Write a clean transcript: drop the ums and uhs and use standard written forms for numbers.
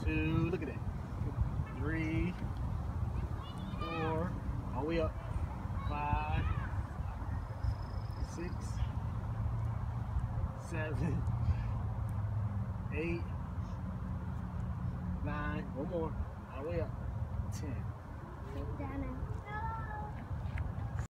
2, look at that. 3, 4, all the way up. 5, 6, 7, 8, 9, one more, all the way up. 10. Dana.